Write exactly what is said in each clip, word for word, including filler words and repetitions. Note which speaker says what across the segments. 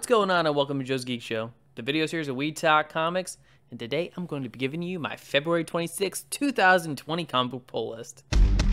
Speaker 1: What's going on, and welcome to Joe's Geek Show, the video series where we talk comics, and today I'm going to be giving you my February twenty-sixth, two thousand twenty comic book pull list.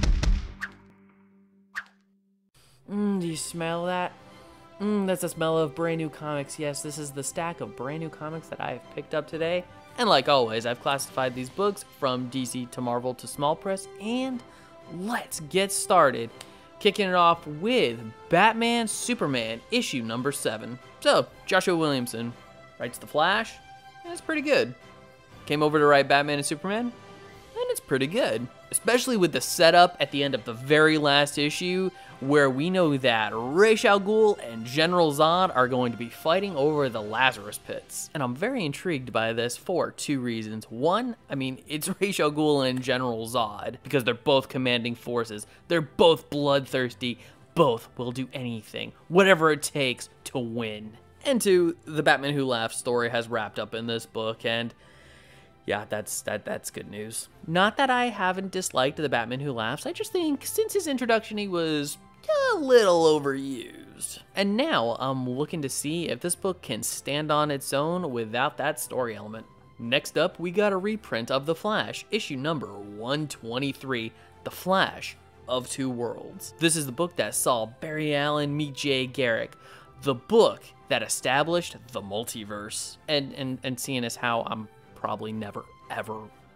Speaker 1: Mmm, do you smell that? Mmm, that's the smell of brand new comics. Yes, this is the stack of brand new comics that I have picked up today. And like always, I've classified these books from D C to Marvel to small press, and let's get started. Kicking it off with Batman Superman issue number seven. So, Joshua Williamson writes The Flash, and it's pretty good. Came over to write Batman and Superman, and it's pretty good. Especially with the setup at the end of the very last issue, where we know that Ra's al Ghul and General Zod are going to be fighting over the Lazarus Pits. And I'm very intrigued by this for two reasons. One, I mean, it's Ra's al Ghul and General Zod, because they're both commanding forces. They're both bloodthirsty. Both will do anything, whatever it takes, to win. And two, the Batman Who Laughs story has wrapped up in this book, and yeah, that's that. That's good news. Not that I haven't disliked the Batman Who Laughs, I just think since his introduction he was a little overused. And now I'm looking to see if this book can stand on its own without that story element. Next up, we got a reprint of The Flash, issue number one twenty-three, The Flash of Two Worlds. This is the book that saw Barry Allen meet Jay Garrick, the book that established the multiverse. And, and, and seeing as how I'm probably never, ever,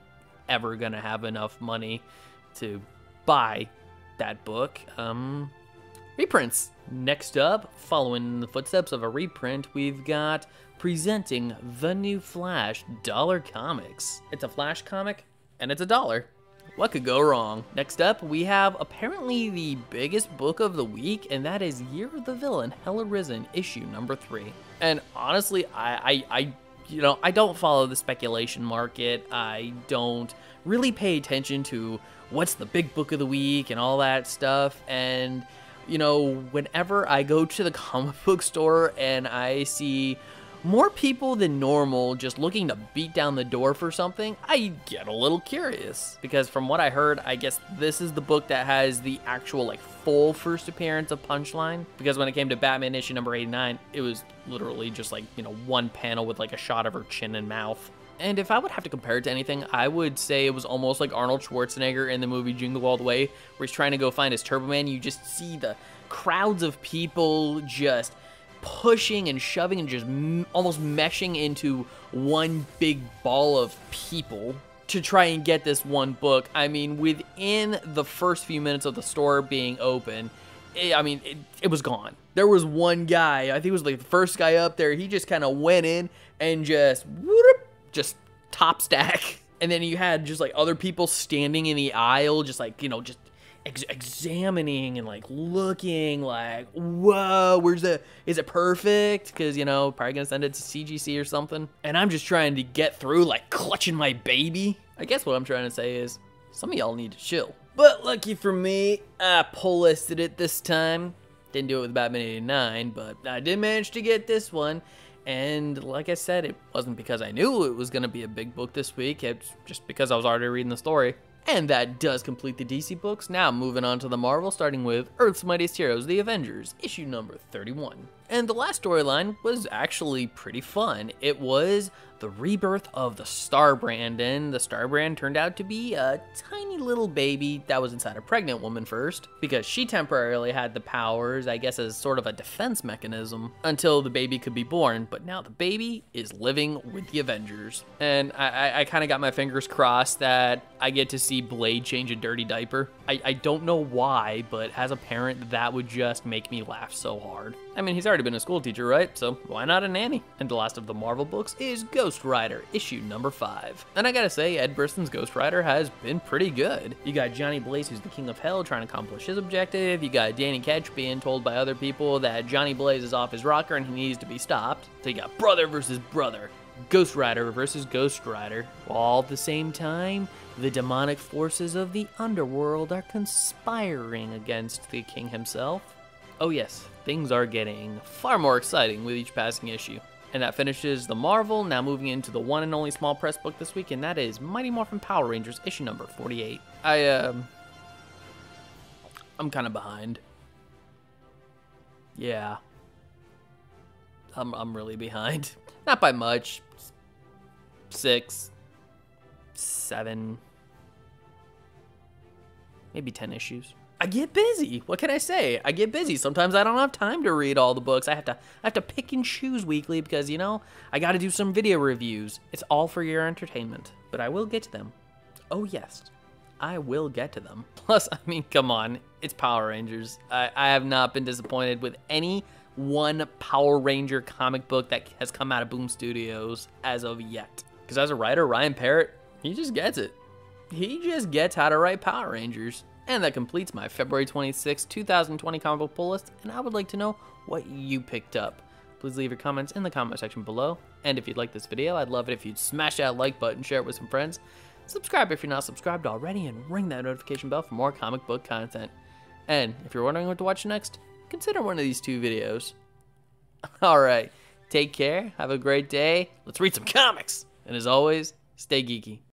Speaker 1: ever gonna have enough money to buy that book. Um, reprints. Next up, following in the footsteps of a reprint, we've got presenting the new Flash Dollar Comics. It's a Flash comic, and it's a dollar. What could go wrong? Next up, we have apparently the biggest book of the week, and that is Year of the Villain, Hell Arisen, issue number three. And honestly, I, I, I You know, I don't follow the speculation market. I don't really pay attention to what's the big book of the week and all that stuff. And, you know, whenever I go to the comic book store and I see more people than normal just looking to beat down the door for something, I get a little curious. Because from what I heard, I guess this is the book that has the actual, like, full first appearance of Punchline. Because when it came to Batman issue number eighty-nine, it was literally just, like, you know, one panel with, like, a shot of her chin and mouth. And if I would have to compare it to anything, I would say it was almost like Arnold Schwarzenegger in the movie Jingle All the Way, where he's trying to go find his Turbo Man. You just see the crowds of people just pushing and shoving and just m almost meshing into one big ball of people to try and get this one book. I mean, within the first few minutes of the store being open, it, I mean, it, it was gone. There was one guy, I think it was like the first guy up there, he just kind of went in and just, whoop, just top stack. And then you had just like other people standing in the aisle, just like, you know, just Ex examining and like looking like, whoa, where's the, is it perfect? Because, you know, probably gonna send it to C G C or something. And I'm just trying to get through, like clutching my baby. I guess what I'm trying to say is some of y'all need to chill. But lucky for me, I pull listed it this time. Didn't do it with Batman eighty-nine, but I did manage to get this one. And like I said, it wasn't because I knew it was gonna be a big book this week. It's just because I was already reading the story. And that does complete the D C books. Now moving on to the Marvel, starting with Earth's Mightiest Heroes, The Avengers, issue number thirty-one. And the last storyline was actually pretty fun. It was the rebirth of the Star Brand, and the Star Brand turned out to be a tiny little baby that was inside a pregnant woman first, because she temporarily had the powers, I guess as sort of a defense mechanism, until the baby could be born. But now the baby is living with the Avengers. And I, I, I kind of got my fingers crossed that I get to see Blade change a dirty diaper. I, I don't know why, but as a parent, that would just make me laugh so hard. I mean, he's already been a school teacher, right? So why not a nanny? And the last of the Marvel books is Ghost Rider, issue number five. And I gotta say, Ed Brisson's Ghost Rider has been pretty good. You got Johnny Blaze, who's the king of hell, trying to accomplish his objective. You got Danny Ketch being told by other people that Johnny Blaze is off his rocker and he needs to be stopped. So you got brother versus brother. Ghost Rider versus Ghost Rider. All at the same time, the demonic forces of the underworld are conspiring against the king himself. Oh yes, things are getting far more exciting with each passing issue. And that finishes the Marvel. Now moving into the one and only small press book this week, and that is Mighty Morphin Power Rangers, issue number forty-eight. I, um... I'm kind of behind. Yeah. I'm, I'm really behind. Not by much. Six, seven, maybe ten issues. I get busy. What can I say? I get busy. Sometimes I don't have time to read all the books. I have to I have to pick and choose weekly because, you know, I got to do some video reviews. It's all for your entertainment, but I will get to them. Oh, yes. I will get to them. Plus, I mean, come on. It's Power Rangers. I, I have not been disappointed with any one Power Ranger comic book that has come out of Boom Studios as of yet. Because as a writer, Ryan Parrott, he just gets it. He just gets how to write Power Rangers. And that completes my February twenty-sixth, two thousand twenty comic book pull list, and I would like to know what you picked up. Please leave your comments in the comment section below. And if you'd like this video, I'd love it if you'd smash that like button, share it with some friends, subscribe if you're not subscribed already, and ring that notification bell for more comic book content. And if you're wondering what to watch next, consider one of these two videos. Alright, take care, have a great day, let's read some comics, and as always, stay geeky.